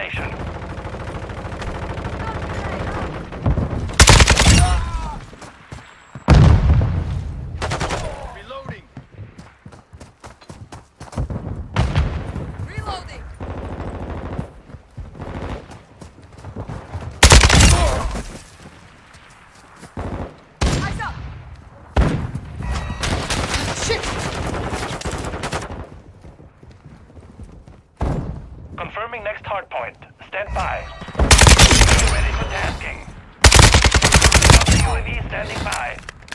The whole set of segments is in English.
station. Reloading. Reloading. Eyes up. Shit. Confirming next hardpoint. Stand by. Be ready for tasking. UAV standing by.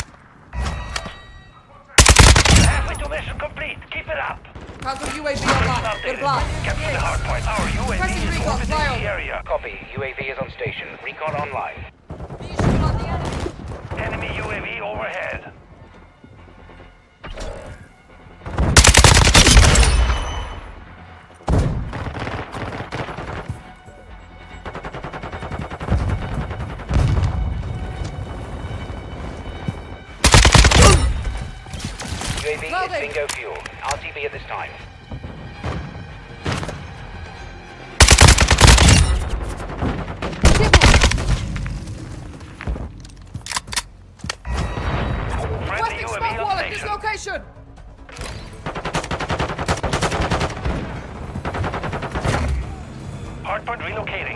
Halfway to mission complete. Keep it up. Counter UAV online. Good block. Capture the hardpoint. Our UAV Pressing is recon, orbiting fire. the area. Copy. UAV is on station. Recon online. Visual on the enemy. Enemy UAV overhead. UAV Loading. is bingo fuel. RTB at this time. Friendly Weapons UAV smoke on wall at this station. location. Hardpoint relocating.